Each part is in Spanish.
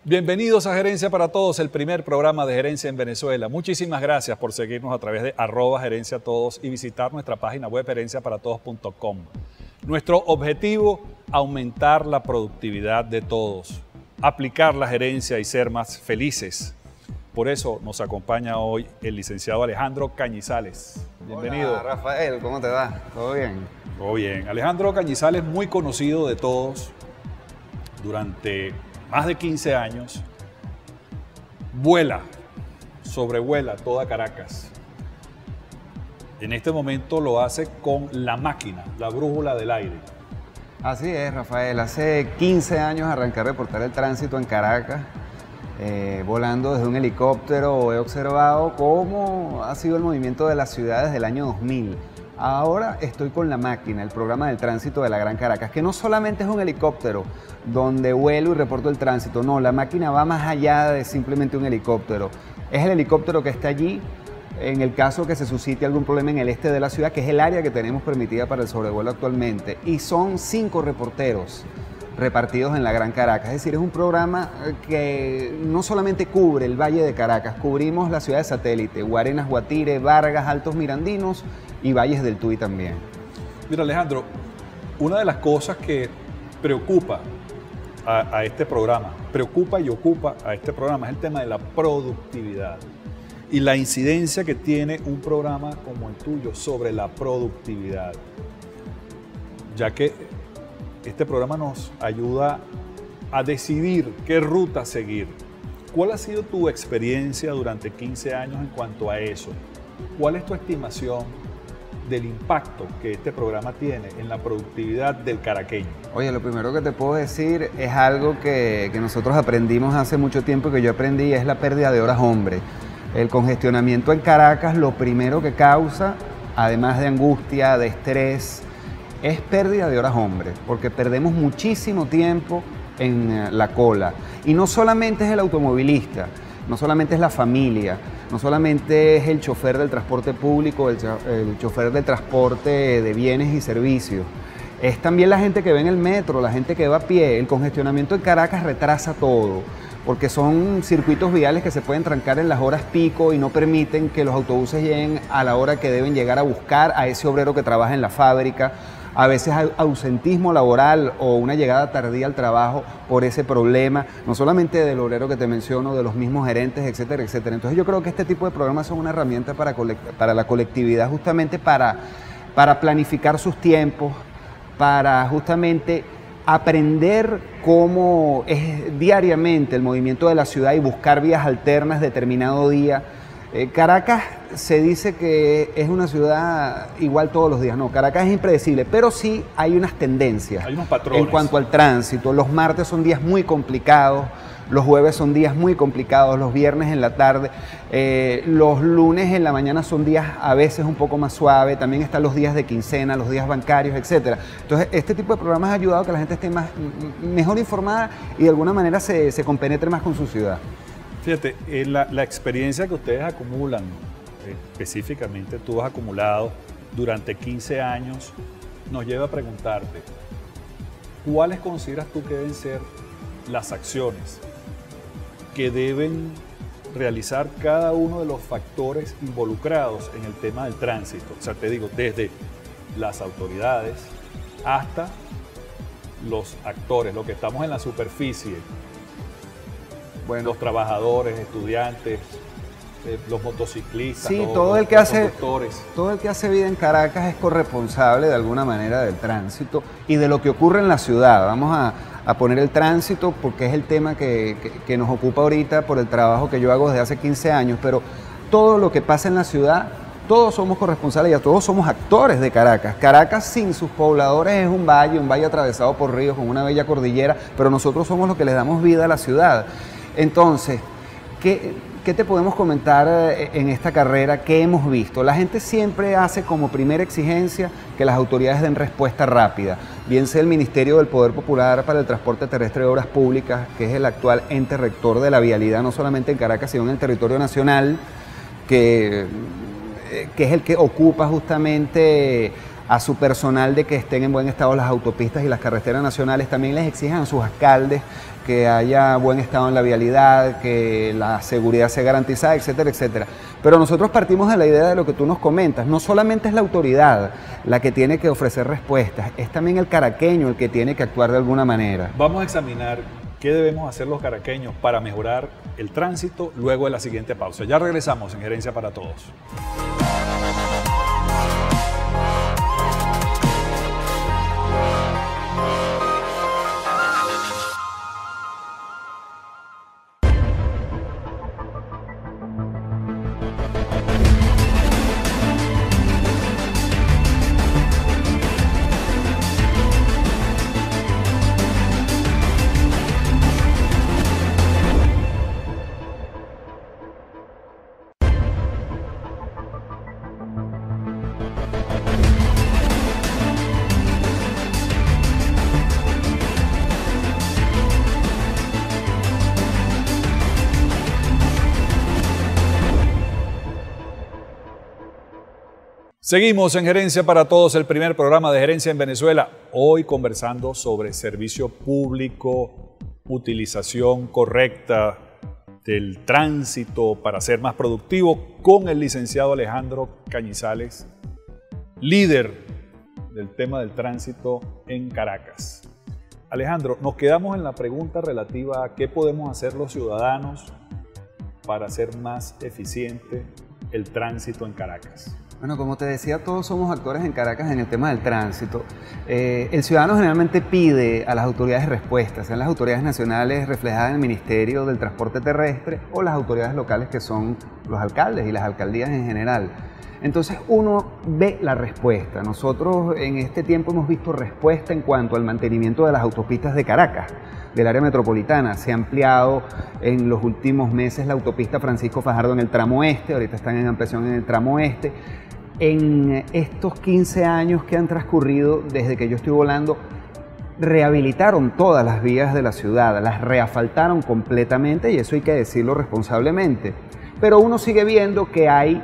Bienvenidos a Gerencia para Todos, el primer programa de gerencia en Venezuela. Muchísimas gracias por seguirnos a través de @gerenciatodos y visitar nuestra página web gerenciaparatodos.com. Nuestro objetivo, aumentar la productividad de todos, aplicar la gerencia y ser más felices. Por eso nos acompaña hoy el licenciado Alejandro Cañizales. Bienvenido. Hola, Rafael, ¿cómo te va? ¿Todo bien? Todo bien. Alejandro Cañizales, muy conocido de todos durante más de 15 años, sobrevuela toda Caracas. En este momento lo hace con la máquina, la brújula del aire. Así es, Rafael. Hace 15 años arranqué a reportar el tránsito en Caracas. Volando desde un helicóptero he observado cómo ha sido el movimiento de la ciudad desde el año 2000. Ahora estoy con la máquina, el programa del tránsito de la Gran Caracas, que no solamente es un helicóptero donde vuelo y reporto el tránsito, no, la máquina va más allá de simplemente un helicóptero. Es el helicóptero que está allí en el caso que se suscite algún problema en el este de la ciudad, que es el área que tenemos permitida para el sobrevuelo actualmente, y son 5 reporteros repartidos en la Gran Caracas. Es decir, es un programa que no solamente cubre el Valle de Caracas, cubrimos la ciudad de satélite, Guarenas, Guatire, Vargas, Altos Mirandinos y Valles del Tuy también. Mira, Alejandro, una de las cosas que preocupa a este programa, preocupa y ocupa a este programa es el tema de la productividad y la incidencia que tiene un programa como el tuyo sobre la productividad, ya que este programa nos ayuda a decidir qué ruta seguir. ¿Cuál ha sido tu experiencia durante 15 años en cuanto a eso? ¿Cuál es tu estimación del impacto que este programa tiene en la productividad del caraqueño? Oye, lo primero que te puedo decir es algo que nosotros aprendimos hace mucho tiempo, que yo aprendí, es la pérdida de horas hombre. El congestionamiento en Caracas, lo primero que causa, además de angustia, de estrés, es pérdida de horas hombre, porque perdemos muchísimo tiempo en la cola. Y no solamente es el automovilista, no solamente es la familia, no solamente es el chofer del transporte público, el chofer del transporte de bienes y servicios, es también la gente que ve en el metro, la gente que va a pie. El congestionamiento en Caracas retrasa todo, porque son circuitos viales que se pueden trancar en las horas pico y no permiten que los autobuses lleguen a la hora que deben llegar a buscar a ese obrero que trabaja en la fábrica. A veces hay ausentismo laboral o una llegada tardía al trabajo por ese problema, no solamente del obrero que te menciono, de los mismos gerentes, etcétera, etcétera. Entonces yo creo que este tipo de programas son una herramienta para la colectividad, justamente para planificar sus tiempos, para justamente aprender cómo es diariamente el movimiento de la ciudad y buscar vías alternas determinado día. Caracas se dice que es una ciudad igual todos los días. No, Caracas es impredecible, pero sí hay unas tendencias. Hay unos patrones. En cuanto al tránsito, los martes son días muy complicados, los jueves son días muy complicados, los viernes en la tarde, los lunes en la mañana son días a veces un poco más suaves, también están los días de quincena, los días bancarios, etc. Entonces, este tipo de programas ha ayudado a que la gente esté mejor informada y de alguna manera se compenetre más con su ciudad. Fíjate, la experiencia que ustedes acumulan, específicamente tú has acumulado durante 15 años, nos lleva a preguntarte, ¿cuáles consideras tú que deben ser las acciones que deben realizar cada uno de los factores involucrados en el tema del tránsito? O sea, te digo, desde las autoridades hasta los actores, lo que estamos en la superficie. Bueno, los trabajadores, estudiantes, los motociclistas, sí, los conductores. Todo el que hace vida en Caracas es corresponsable de alguna manera del tránsito y de lo que ocurre en la ciudad. Vamos a poner el tránsito porque es el tema que nos ocupa ahorita por el trabajo que yo hago desde hace 15 años, pero todo lo que pasa en la ciudad, todos somos corresponsales y todos somos actores de Caracas. Caracas sin sus pobladores es un valle atravesado por ríos con una bella cordillera, pero nosotros somos los que les damos vida a la ciudad. Entonces, ¿qué te podemos comentar en esta carrera? ¿Qué hemos visto? La gente siempre hace como primera exigencia que las autoridades den respuesta rápida. Bien sea el Ministerio del Poder Popular para el Transporte Terrestre de Obras Públicas, que es el actual ente rector de la vialidad, no solamente en Caracas, sino en el territorio nacional, que es el que ocupa justamente a su personal de que estén en buen estado las autopistas y las carreteras nacionales, también les exigen a sus alcaldes que haya buen estado en la vialidad, que la seguridad sea garantizada, etcétera, etcétera. Pero nosotros partimos de la idea de lo que tú nos comentas. No solamente es la autoridad la que tiene que ofrecer respuestas, es también el caraqueño el que tiene que actuar de alguna manera. Vamos a examinar qué debemos hacer los caraqueños para mejorar el tránsito luego de la siguiente pausa. Ya regresamos en Gerencia para Todos. Seguimos en Gerencia para Todos, el primer programa de gerencia en Venezuela. Hoy conversando sobre servicio público, utilización correcta del tránsito para ser más productivo, con el licenciado Alejandro Cañizales, líder del tema del tránsito en Caracas. Alejandro, nos quedamos en la pregunta relativa a qué podemos hacer los ciudadanos para hacer más eficiente el tránsito en Caracas. Bueno, como te decía, todos somos actores en Caracas en el tema del tránsito. El ciudadano generalmente pide a las autoridades respuestas, sean las autoridades nacionales reflejadas en el Ministerio del Transporte Terrestre o las autoridades locales que son los alcaldes y las alcaldías en general. Entonces uno ve la respuesta. Nosotros en este tiempo hemos visto respuesta en cuanto al mantenimiento de las autopistas de Caracas, del área metropolitana. Se ha ampliado en los últimos meses la autopista Francisco Fajardo en el tramo este, ahorita están en ampliación en el tramo este. En estos 15 años que han transcurrido desde que yo estoy volando, rehabilitaron todas las vías de la ciudad, las reasfaltaron completamente y eso hay que decirlo responsablemente. Pero uno sigue viendo que hay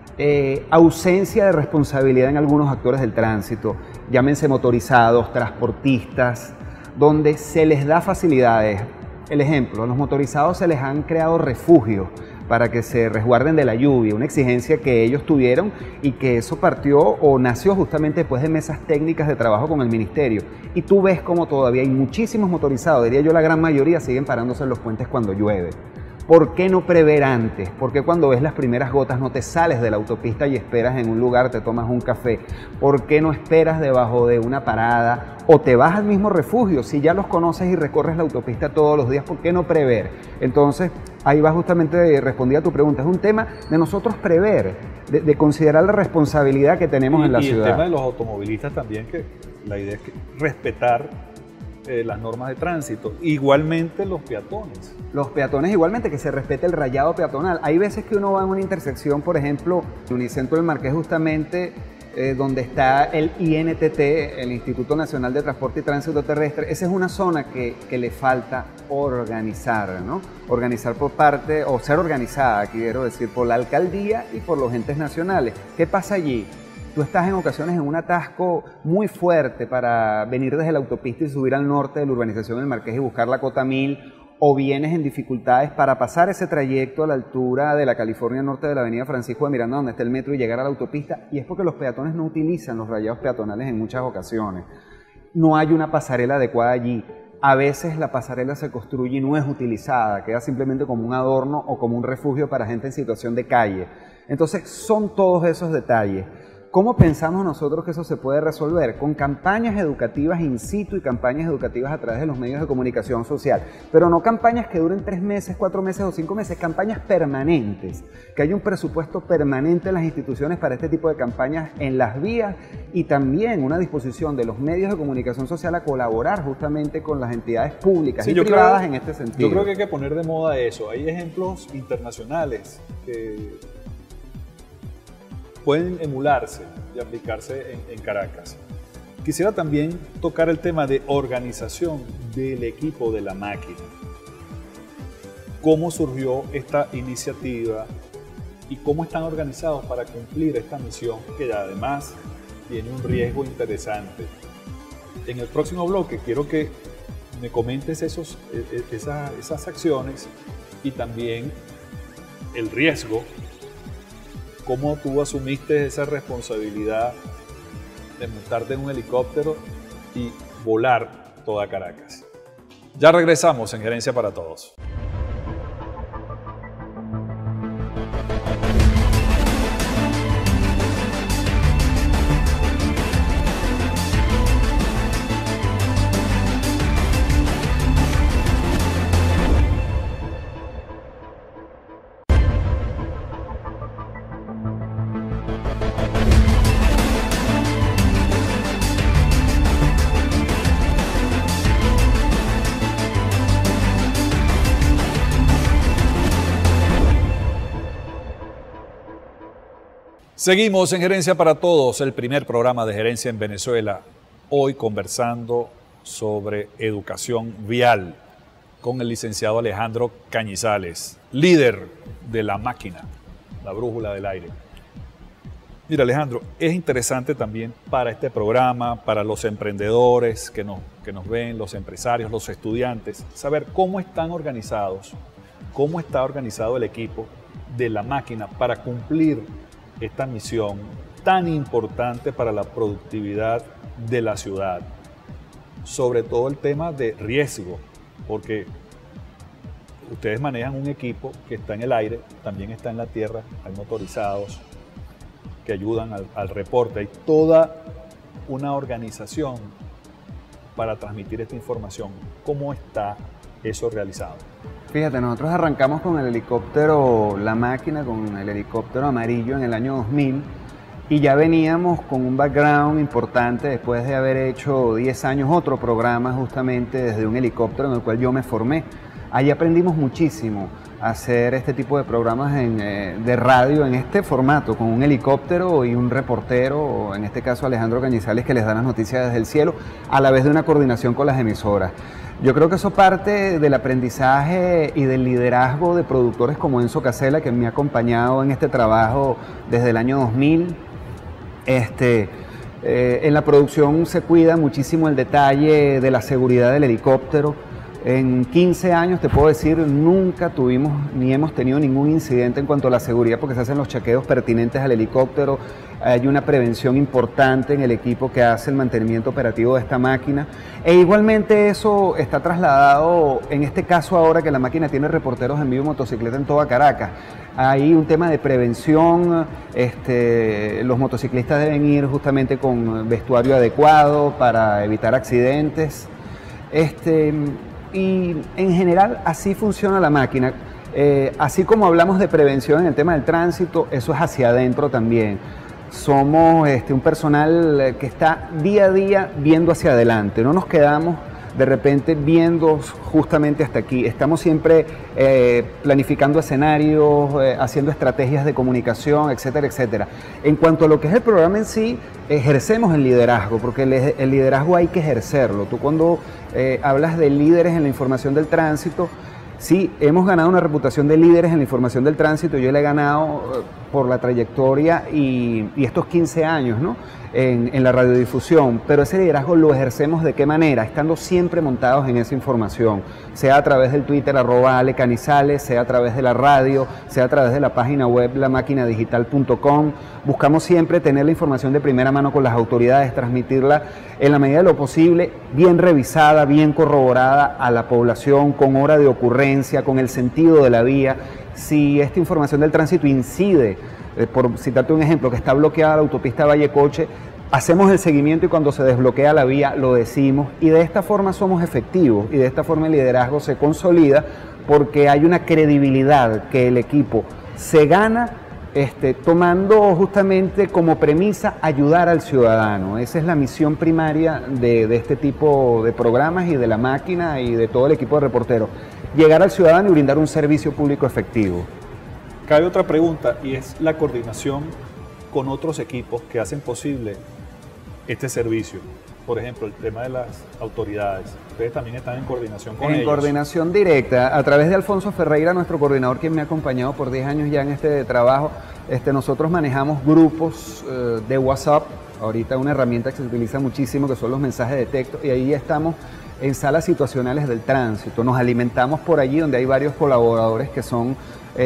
ausencia de responsabilidad en algunos actores del tránsito, llámense motorizados, transportistas, donde se les da facilidades. El ejemplo, a los motorizados se les han creado refugios para que se resguarden de la lluvia, una exigencia que ellos tuvieron y que eso partió o nació justamente después de mesas técnicas de trabajo con el ministerio. Y tú ves como todavía hay muchísimos motorizados, diría yo la gran mayoría, siguen parándose en los puentes cuando llueve. ¿Por qué no prever antes? ¿Por qué cuando ves las primeras gotas no te sales de la autopista y esperas en un lugar, te tomas un café? ¿Por qué no esperas debajo de una parada o te vas al mismo refugio? Si ya los conoces y recorres la autopista todos los días, ¿por qué no prever? Entonces, ahí va justamente respondí a tu pregunta. Es un tema de nosotros prever, de considerar la responsabilidad que tenemos en la ciudad. Y el tema de los automovilistas también, que la idea es respetar las normas de tránsito. Igualmente los peatones. Los peatones igualmente, que se respete el rayado peatonal. Hay veces que uno va en una intersección, por ejemplo, en Unicentro del Marqués, justamente donde está el INTT, el Instituto Nacional de Transporte y Tránsito Terrestre. Esa es una zona que le falta organizar, ¿no? Organizar por parte, o ser organizada, quiero decir, por la alcaldía y por los entes nacionales. ¿Qué pasa allí? Tú estás en ocasiones en un atasco muy fuerte para venir desde la autopista y subir al norte de la urbanización del Marqués y buscar la Cota 1000, o vienes en dificultades para pasar ese trayecto a la altura de la California Norte de la avenida Francisco de Miranda, donde está el metro, y llegar a la autopista, y es porque los peatones no utilizan los rayados peatonales en muchas ocasiones. No hay una pasarela adecuada allí. A veces la pasarela se construye y no es utilizada, queda simplemente como un adorno o como un refugio para gente en situación de calle. Entonces son todos esos detalles. ¿Cómo pensamos nosotros que eso se puede resolver? Con campañas educativas in situ y campañas educativas a través de los medios de comunicación social. Pero no campañas que duren 3 meses, 4 meses o 5 meses, campañas permanentes. Que haya un presupuesto permanente en las instituciones para este tipo de campañas en las vías, y también una disposición de los medios de comunicación social a colaborar justamente con las entidades públicas y privadas en este sentido. Yo creo que hay que poner de moda eso. Hay ejemplos internacionales que pueden emularse y aplicarse en Caracas. Quisiera también tocar el tema de organización del equipo de la máquina. ¿Cómo surgió esta iniciativa y cómo están organizados para cumplir esta misión, que además tiene un riesgo interesante. En el próximo bloque quiero que me comentes esas acciones y también el riesgo, cómo tú asumiste esa responsabilidad de montarte en un helicóptero y volar toda Caracas. Ya regresamos en Gerencia para Todos. Seguimos en Gerencia para Todos, el primer programa de gerencia en Venezuela. Hoy conversando sobre educación vial con el licenciado Alejandro Cañizales, líder de La Máquina, la brújula del aire. Mira, Alejandro, es interesante también para este programa, para los emprendedores que nos ven, los empresarios, los estudiantes, saber cómo están organizados, cómo está organizado el equipo de La Máquina para cumplir esta misión tan importante para la productividad de la ciudad. Sobre todo el tema de riesgo, porque ustedes manejan un equipo que está en el aire, también está en la tierra, hay motorizados que ayudan al reporte, hay toda una organización para transmitir esta información. ¿Cómo está eso realizado? Fíjate, nosotros arrancamos con el helicóptero La Máquina, con el helicóptero amarillo en el año 2000 y ya veníamos con un background importante después de haber hecho 10 años otro programa justamente desde un helicóptero en el cual yo me formé. Ahí aprendimos muchísimo a hacer este tipo de programas de radio en este formato, con un helicóptero y un reportero, en este caso Alejandro Cañizales, que les da las noticias desde el cielo, a la vez de una coordinación con las emisoras. Yo creo que eso parte del aprendizaje y del liderazgo de productores como Enzo Casella, que me ha acompañado en este trabajo desde el año 2000. En la producción se cuida muchísimo el detalle de la seguridad del helicóptero. En 15 años, te puedo decir, nunca tuvimos ni hemos tenido ningún incidente en cuanto a la seguridad porque se hacen los chequeos pertinentes al helicóptero. Hay una prevención importante en el equipo que hace el mantenimiento operativo de esta máquina. E igualmente eso está trasladado, en este caso ahora que La Máquina tiene reporteros en vivo motocicleta en toda Caracas. Hay un tema de prevención, los motociclistas deben ir justamente con vestuario adecuado para evitar accidentes. Y en general así funciona La Máquina. Así como hablamos de prevención en el tema del tránsito, eso es hacia adentro también. Somos un personal que está día a día viendo hacia adelante, no nos quedamos de repente viendo justamente hasta aquí. Estamos siempre planificando escenarios, haciendo estrategias de comunicación, etcétera, etcétera. En cuanto a lo que es el programa en sí, ejercemos el liderazgo, porque el liderazgo hay que ejercerlo. Tú cuando hablas de líderes en la información del tránsito, sí, hemos ganado una reputación de líderes en la información del tránsito. Yo la he ganado por la trayectoria y estos 15 años, ¿no?, en la radiodifusión, pero ese liderazgo lo ejercemos ¿de qué manera? Estando siempre montados en esa información, sea a través del Twitter @alecanizales, sea a través de la radio, sea a través de la página web lamaquinadigital.com. Buscamos siempre tener la información de primera mano con las autoridades, transmitirla en la medida de lo posible, bien revisada, bien corroborada a la población, con hora de ocurrencia, con el sentido de la vía. Si esta información del tránsito incide, por citarte un ejemplo, que está bloqueada la autopista Vallecoche, hacemos el seguimiento y cuando se desbloquea la vía lo decimos, y de esta forma somos efectivos y de esta forma el liderazgo se consolida porque hay una credibilidad que el equipo se gana tomando justamente como premisa ayudar al ciudadano. Esa es la misión primaria de este tipo de programas y de La Máquina y de todo el equipo de reporteros, llegar al ciudadano y brindar un servicio público efectivo. Cabe otra pregunta y es la coordinación con otros equipos que hacen posible este servicio. por ejemplo, el tema de las autoridades, ustedes también están en coordinación con ellos. En coordinación directa, a través de Alfonso Ferreira, nuestro coordinador, quien me ha acompañado por 10 años ya en este trabajo. Nosotros manejamos grupos de WhatsApp, ahorita una herramienta que se utiliza muchísimo, que son los mensajes de texto, y ahí estamos en salas situacionales del tránsito. Nos alimentamos por allí, donde hay varios colaboradores que son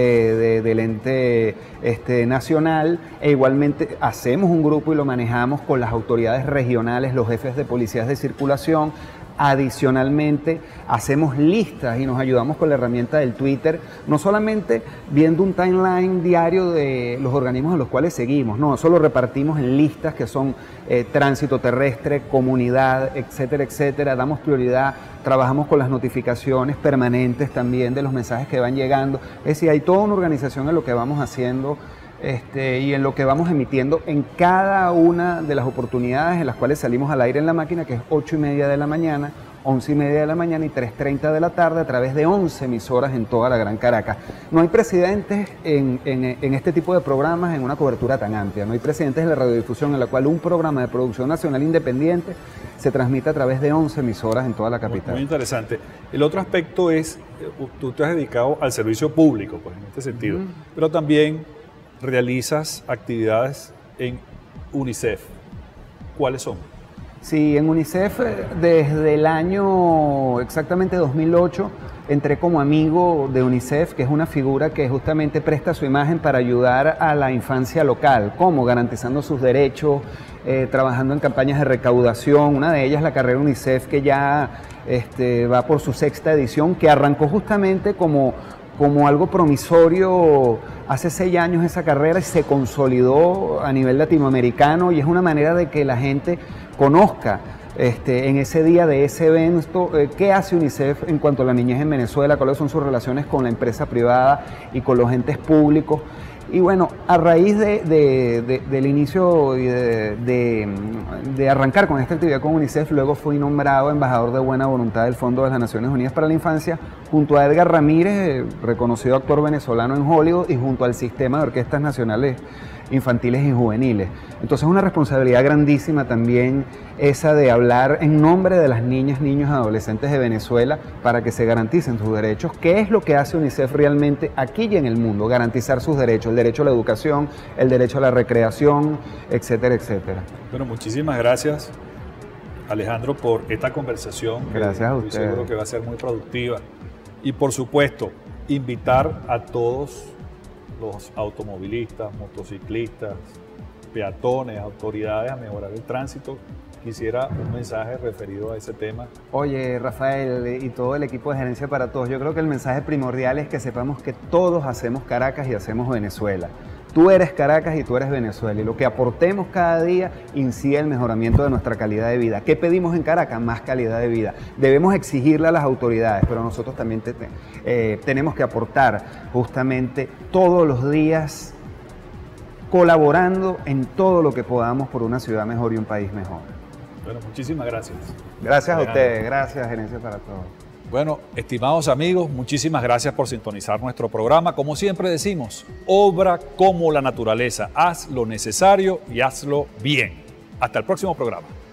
del ente nacional, e igualmente hacemos un grupo y lo manejamos con las autoridades regionales, los jefes de policías de circulación. Adicionalmente, hacemos listas y nos ayudamos con la herramienta del Twitter, no solamente viendo un timeline diario de los organismos a los cuales seguimos, no, eso lo repartimos en listas que son tránsito terrestre, comunidad, etcétera, etcétera. Damos prioridad, trabajamos con las notificaciones permanentes también de los mensajes que van llegando. Es decir, hay toda una organización en lo que vamos haciendo y en lo que vamos emitiendo en cada una de las oportunidades en las cuales salimos al aire en la máquina, que es 8:30 de la mañana, 11:30 de la mañana y 3:30 de la tarde, a través de 11 emisoras en toda la Gran Caracas. No hay precedentes en este tipo de programas en una cobertura tan amplia. No hay precedentes en la radiodifusión en la cual un programa de producción nacional independiente se transmite a través de 11 emisoras en toda la capital. Muy interesante. El otro aspecto es, tú te has dedicado al servicio público, pues en este sentido, pero también realizas actividades en UNICEF. ¿Cuáles son? Sí, en UNICEF desde el año exactamente 2008 entré como amigo de UNICEF, que es una figura que justamente presta su imagen para ayudar a la infancia local. ¿Cómo? Garantizando sus derechos, trabajando en campañas de recaudación. Una de ellas, la carrera UNICEF, que ya va por su 6ª edición, que arrancó justamente como algo promisorio hace 6 años esa carrera y se consolidó a nivel latinoamericano, y es una manera de que la gente conozca en ese día de ese evento qué hace UNICEF en cuanto a la niñez en Venezuela, cuáles son sus relaciones con la empresa privada y con los entes públicos. Y bueno, a raíz del inicio y de arrancar con esta actividad con UNICEF, luego fui nombrado embajador de buena voluntad del Fondo de las Naciones Unidas para la Infancia, junto a Edgar Ramírez, reconocido actor venezolano en Hollywood, y junto al Sistema de Orquestas Nacionales Infantiles y Juveniles. Entonces es una responsabilidad grandísima también esa de hablar en nombre de las niñas, niños y adolescentes de Venezuela para que se garanticen sus derechos. ¿Qué es lo que hace UNICEF realmente aquí y en el mundo? Garantizar sus derechos, el derecho a la educación, el derecho a la recreación, etcétera, etcétera. Bueno, muchísimas gracias, Alejandro, por esta conversación. Gracias a ustedes. Estoy seguro que va a ser muy productiva. Y por supuesto, invitar a todos los automovilistas, motociclistas, peatones, autoridades a mejorar el tránsito. Quisiera un mensaje referido a ese tema. Oye, Rafael, y todo el equipo de Gerencia para Todos, yo creo que el mensaje primordial es que sepamos que todos hacemos Caracas y hacemos Venezuela. Tú eres Caracas y tú eres Venezuela, y lo que aportemos cada día incide en el mejoramiento de nuestra calidad de vida. ¿Qué pedimos en Caracas? Más calidad de vida. Debemos exigirle a las autoridades, pero nosotros también tenemos que aportar justamente todos los días, colaborando en todo lo que podamos por una ciudad mejor y un país mejor. Bueno, muchísimas gracias. Gracias a ustedes, gracias Gerencia para Todos. Bueno, estimados amigos, muchísimas gracias por sintonizar nuestro programa. Como siempre decimos, obra como la naturaleza, haz lo necesario y hazlo bien. Hasta el próximo programa.